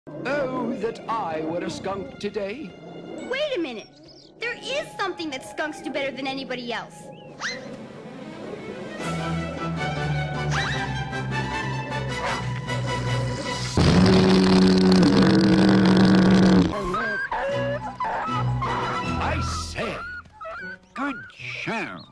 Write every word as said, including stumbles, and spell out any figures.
Oh, that I were a skunk today. Wait a minute. There is something that skunks do better than anybody else. I say, good show.